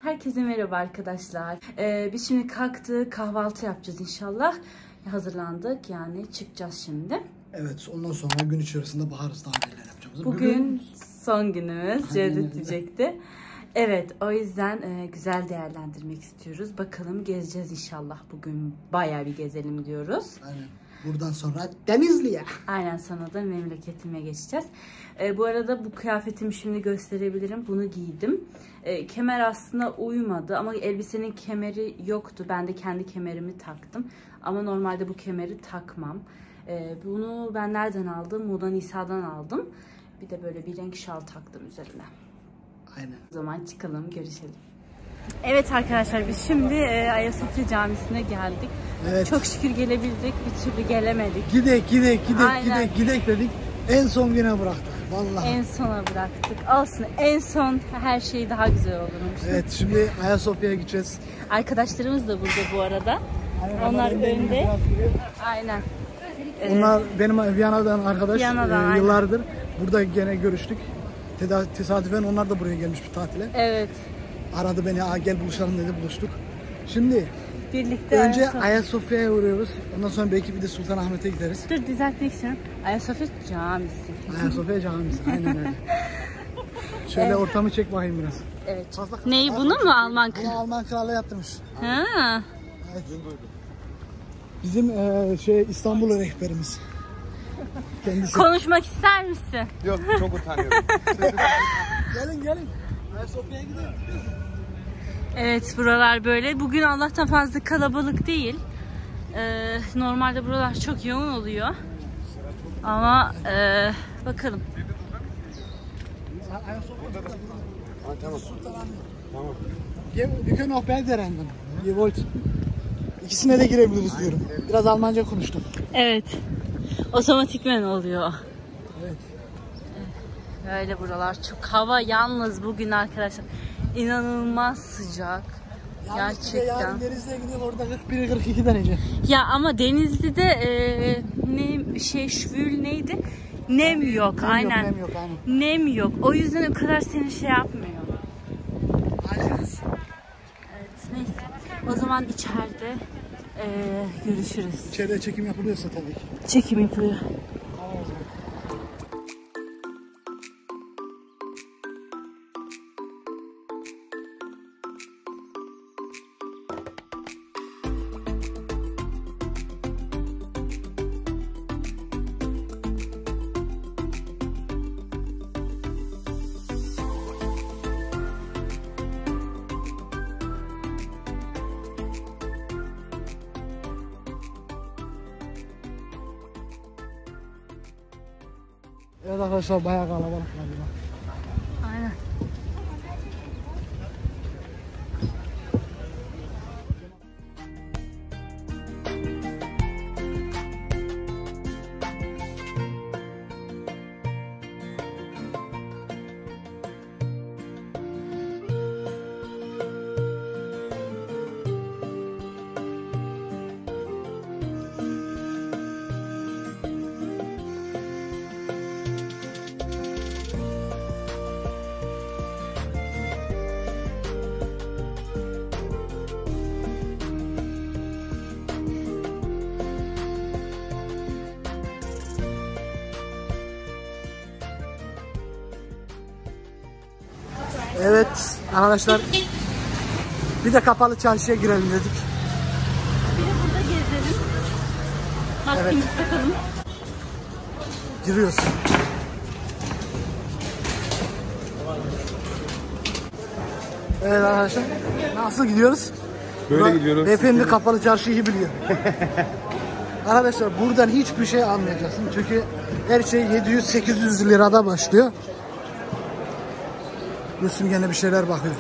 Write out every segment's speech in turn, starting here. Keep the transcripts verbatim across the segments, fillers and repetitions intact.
Herkese merhaba arkadaşlar. Ee, biz şimdi kalktık, kahvaltı yapacağız inşallah. Hazırlandık, yani çıkacağız şimdi. Evet, ondan sonra gün içerisinde baharız, daha neler yapacağımızı. Bugün, Bugün son günümüz, Cevdet diyecekti. Evet, o yüzden e, güzel değerlendirmek istiyoruz. Bakalım gezeceğiz inşallah. Bugün bayağı bir gezelim diyoruz. Aynen. Buradan sonra Denizli'ye. Aynen, sonra da memleketime geçeceğiz. E, bu arada bu kıyafetimi şimdi gösterebilirim. Bunu giydim. E, kemer aslında uymadı ama elbisenin kemeri yoktu. Ben de kendi kemerimi taktım. Ama normalde bu kemeri takmam. E, bunu ben nereden aldım? Moda Nisa'dan aldım. Bir de böyle bir renk şal taktım üzerine. Aynen. O zaman çıkalım, görüşelim. Evet arkadaşlar, biz şimdi e, Ayasofya Camisi'ne geldik. Evet. Çok şükür gelebildik, bir türlü gelemedik. Gidek gidek gidek Aynen. gidek gidek dedik. En son güne bıraktık. Vallahi. En sona bıraktık. Olsun, en son her şey daha güzel olurmuş. Evet, şimdi Ayasofya'ya gideceğiz. Arkadaşlarımız da burada bu arada. Aynen, onlar önde, önde. Aynen. Onlar benim Viyana'dan arkadaş. Viyana'dan, e, yıllardır. Burada gene görüştük. Tesadüfen onlar da buraya gelmiş bir tatile. Evet. Aradı beni, "Aa, gel buluşalım" dedi, buluştuk. Şimdi birlikte önce Ayasofya. Ayasofya'ya uğruyoruz. Ondan sonra belki bir de Sultanahmet'e gideriz. Dur, düzeltmek istiyorum. Ayasofya Camisi. Ayasofya Camisi, aynen öyle. Şöyle evet. Ortamı çek bakayım biraz. Evet. Fazla... Neyi, bunu mu Alman kralı? Bunu Alman kralı yaptırmış. Ha. Evet. Bizim e, şey İstanbul rehberimiz. Kendisi. Konuşmak ister misin? Yok, çok utanıyorum. Gelin gelin. Ayasofya'ya gidelim. Evet, buralar böyle. Bugün Allah'tan fazla kalabalık değil. Ee, normalde buralar çok yoğun oluyor. Ama e, bakalım. Tamam. Tamam. Wir können auch beide rennen. Ihr wollt. İkisine de girebiliriz diyorum. Biraz Almanca konuştum. Evet. Otomatikmen oluyor. Evet. Böyle buralar çok, hava yalnız bugün arkadaşlar inanılmaz sıcak. Yalnız gerçekten. Yarın Denizli'ye gidiyor, orada kırk bir kırk iki derece. Ya ama Denizli'de e, ne şey şvül neydi? Nem yok. Nem aynen. Yok, nem yok aynen. Nem yok. O yüzden o kadar seni şey yapmıyor. Aynen. Evet, neyse. O zaman içeride e, görüşürüz. İçeride çekim yapılıyorsa tabii ki. Çekim yapılıyor. Evet arkadaşlar, bayağı kalabalık galiba. Aynen. Evet arkadaşlar, bir de kapalı çarşıya girelim dedik. Bir de burada gezelim. Maskemizi evet. takalım. Giriyoruz. Evet arkadaşlar, nasıl gidiyoruz? Böyle Bura, gidiyoruz. Beyefendi kapalı çarşıyı biliyor. Arkadaşlar, buradan hiçbir şey almayacaksın çünkü her şey yedi yüz sekiz yüz lirada başlıyor. Gülsüm gene bir şeyler bakıyor.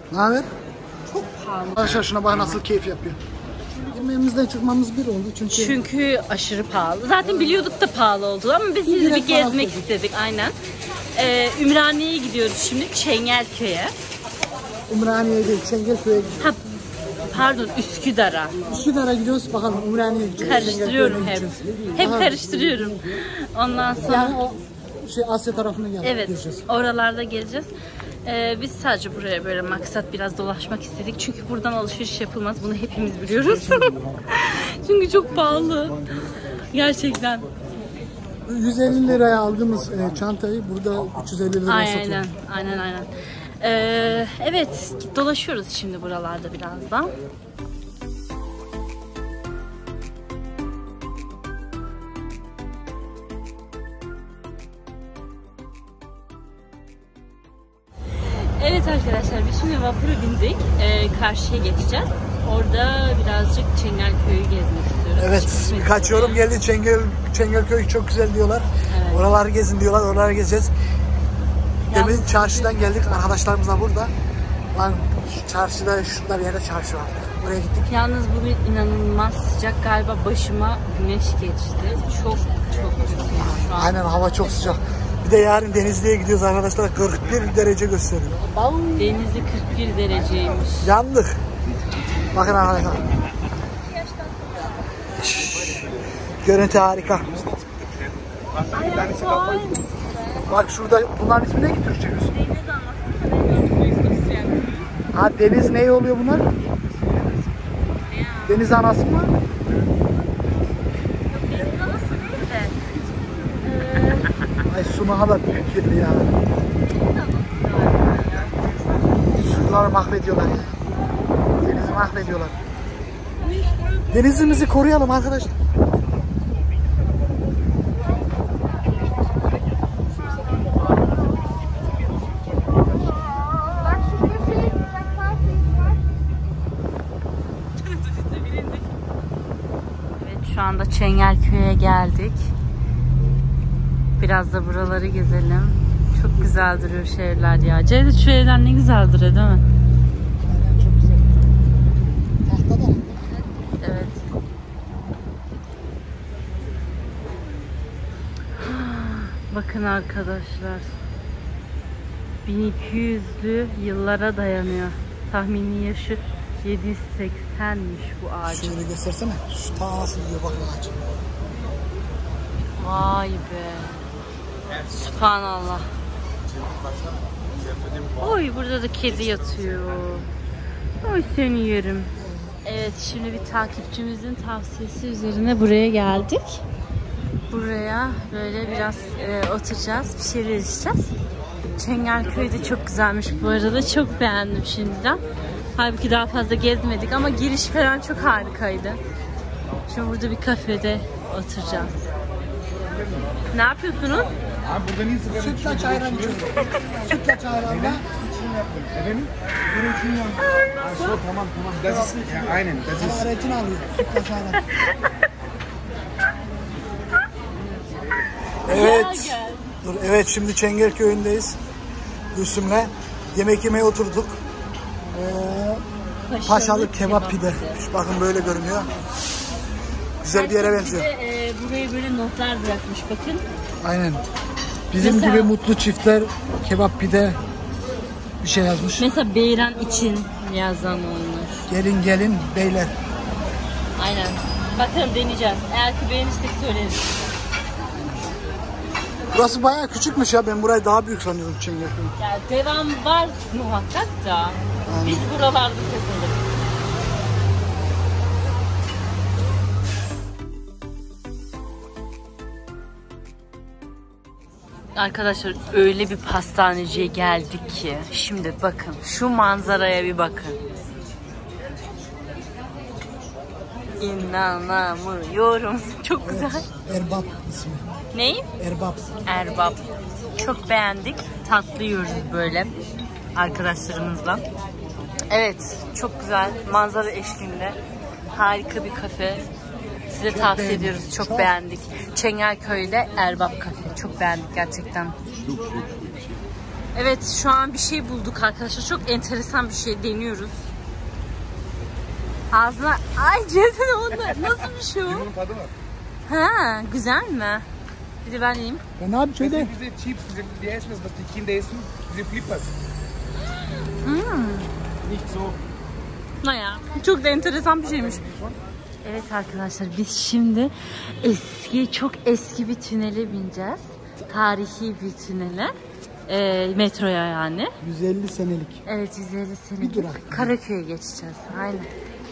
Ne haber? Çok pahalı. Arkadaşlar şuna bak nasıl keyif yapıyor. Yemeğimizden çıkmamız bir oldu çünkü. Çünkü aşırı pahalı. Zaten biliyorduk da pahalı olduğunu ama biz sizi bir gezmek istedik. Aynen. Ee, Ümraniye'ye gidiyoruz şimdi. Çengelköy'e. Ümraniye'ye değil, Çengelköy'e gidiyoruz. Ha, pardon, Üsküdar'a. Üsküdar'a gidiyoruz, bakalım Ümraniye'ye gideceğiz. Karıştırıyorum hep. Hep Aha. karıştırıyorum. Ondan sonra... Yani o şey Asya tarafına geldik. Evet, Göreceğiz. oralarda gezeceğiz. Ee, biz sadece buraya böyle maksat biraz dolaşmak istedik. Çünkü buradan alışveriş yapılmaz. Bunu hepimiz biliyoruz. Çünkü çok pahalı. Gerçekten. yüz elli liraya aldığımız e, çantayı burada üç yüz elli liraya Aynen, satıyor. aynen, aynen. Ee, evet, dolaşıyoruz şimdi buralarda birazdan. Evet arkadaşlar, biz şimdi vapura bindik. Ee, karşıya geçeceğiz. Orada birazcık Çengelköy'ü gezmek istiyoruz. Evet, birkaç yorum geldi. Çengel, Çengelköy çok güzel diyorlar. Evet. Oraları gezin diyorlar, oraları gezeceğiz. Demin Yalnız- çarşıdan geldik, arkadaşlarımız da burada. Lan çarşıda, şurada bir yerde çarşı var. Oraya gittik. Yalnız bugün inanılmaz sıcak, galiba başıma güneş geçti. Çok çok kötüyüm şu an. Aynen, hava çok sıcak. Bir de yarın Denizli'ye gidiyoruz arkadaşlar, kırk bir derece gösteriyor. Denizli kırk bir dereceymiş. Yandık. Bakın arkadaşlar. Şşş. Görüntü harika. Bak şurada, bunların ismi ne ki Türkçe gözü? Ha, deniz ne oluyor bunlar? Deniz anası mı? Ay su ne kadar büyük kirli ya. Suları mahvediyorlar ya. Denizi mahvediyorlar. Denizimizi koruyalım arkadaşlar. Evet, şu anda Çengelköy'e geldik. Biraz da buraları gezelim. Çok güzel duruyor şehirler ya. Cevdet, şu evler ne güzel duruyor değil mi? Aynen, çok güzel. Tahta da. Evet. Bakın arkadaşlar. bin iki yüzlü yıllara dayanıyor. Tahmini yaşı yedi yüz seksenmiş bu ağacın. Şöyle göstersene. Şu ta nasıl diyor bakın ağaç. Vay be. Subhanallah. Oy, burada da kedi yatıyor. Oy, seni yerim. Evet, şimdi bir takipçimizin tavsiyesi üzerine buraya geldik. Buraya böyle biraz e, oturacağız, bir şeyler içeceğiz. Çengelköy de çok güzelmiş bu arada. Çok beğendim şimdiden. Halbuki daha fazla gezmedik ama giriş falan çok harikaydı. Şimdi burada bir kafede oturacağız. Ne yapıyorsunuz? Abi burada niye sigara Sütlaç ayran içiyorum. Sütlaç ayranla. Efendim? Sigara için ya. Ha, so, tamam tamam. Das ist, ja, aynen. Das ist. Hararetini alıyor. Sütlaç ayran. Evet. Dur, evet şimdi Çengelköy'ündeyiz. Gülsüm'le yemek yemeye oturduk. Ee, Paşalı kebap pide. Şu bakın böyle görünüyor. Güzel bir yere benziyor. Bir de, e, buraya böyle notlar bırakmış bakın. Aynen. Bizim Mesela- gibi mutlu çiftler kebap pide bir şey yazmış. Mesela beyran için yazan olmuş. Gelin gelin beyler. Aynen. Bakalım, deneyeceğiz. Eğer ki beğenirsek söyleriz. Burası bayağı küçükmüş ya. Ben burayı daha büyük sanıyordum Çengelköy. Ya devam var muhakkak da. Biz buralarda takıldık. Arkadaşlar, öyle bir pastaneciye geldik ki. Şimdi bakın, şu manzaraya bir bakın. İnanamıyorum. Çok güzel. Erbap ismi. Ney? Erbap. Erbap. Çok beğendik. Tatlı yiyoruz böyle arkadaşlarımızla. Evet, çok güzel. Manzara eşliğinde harika bir kafe. Size tavsiye beğendik. ediyoruz. Çok, Çok. beğendik. Çengelköy'de Erbap Kafe. Çok beğendik gerçekten. Evet, şu an bir şey bulduk arkadaşlar. Çok enteresan bir şey deniyoruz. Ağzına... Ay Cezene onlar. Nasıl bir şey o? Bunun tadı var. Ha, güzel mi? Bir de ben yiyeyim. Ya ne yapayım şöyle? Diese Chips, diese, die essen das, was die Kinder essen, diese Flippers. Hmm. Nicht so. Ne ya? Çok da enteresan bir şeymiş. Evet arkadaşlar, biz şimdi eski, çok eski bir tünele bineceğiz. Tarihi bir tünele. E, metroya yani. yüz elli senelik. Evet, yüz elli senelik. Bir durak. Karaköy'e geçeceğiz. Aynen.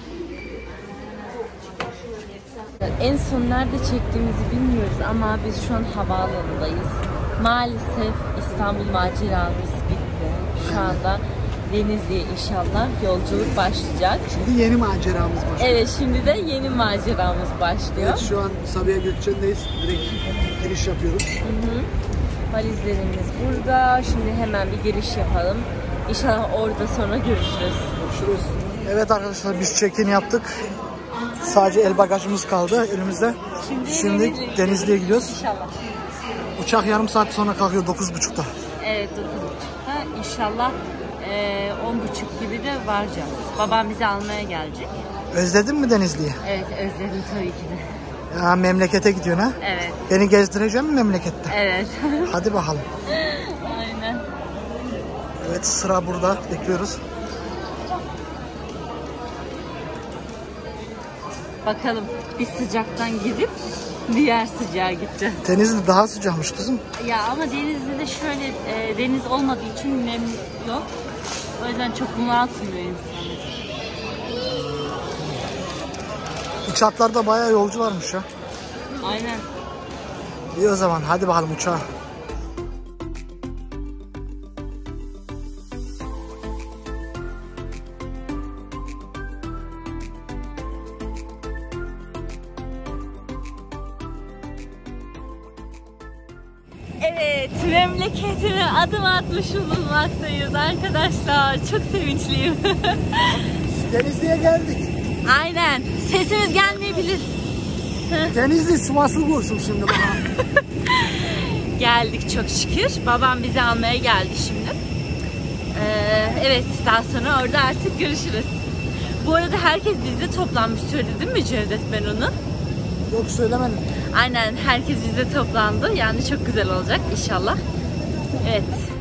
En son nerede çektiğimizi bilmiyoruz ama biz şu an havaalanındayız. Maalesef İstanbul maceramız bitti. Şu anda Denizli'ye inşallah yolculuk başlayacak. Şimdi yeni maceramız başlıyor. Evet, şimdi de yeni maceramız başlıyor. Evet, şu an Sabiha Gökçen'deyiz. Direkt giriş yapıyoruz. Hı hı. Valizlerimiz burada. Şimdi hemen bir giriş yapalım. İnşallah orada sonra görüşürüz. Görüşürüz. Evet arkadaşlar, biz check-in yaptık. Sadece el bagajımız kaldı elimizde. Şimdi, Şimdi Denizli'ye, Denizli'ye gidiyoruz. İnşallah. Uçak yarım saat sonra kalkıyor, dokuz buçukta. Evet, dokuz buçukta. İnşallah e, on buçuk gibi de varacağız. Babam bizi almaya gelecek. Özledin mi Denizli'yi? Evet, özledim tabii ki de. Ya memlekete gidiyorsun ha? Evet. Beni gezdireceğim mi memlekette? Evet. Hadi bakalım. Aynen. Evet, sıra burada. Bekliyoruz. Bakalım, biz sıcaktan gidip diğer sıcağa gideceğiz. Denizli daha sıcakmış kızım. Ya ama Denizli'de şöyle e, deniz olmadığı için nem yok. O yüzden çok bunaltmıyor insanı. Uçaklarda bayağı yolcu varmış ya. Aynen. İyi o zaman, hadi bakalım uçağa. Evet, memleketime adım atmış bulunmaktayız arkadaşlar. Çok sevinçliyim. Denizli'ye geldik. Aynen. Sesimiz gelmeyebilir. Denizli Sivaslı bulsun şimdi bana. Geldik çok şükür. Babam bizi almaya geldi şimdi. Ee, evet, daha sonra orada artık görüşürüz. Bu arada herkes bizde toplanmış, söyledi değil mi Cevdet, ben onu? Yok, söylemedim. Aynen, herkes bizde toplandı. Yani çok güzel olacak inşallah. Evet.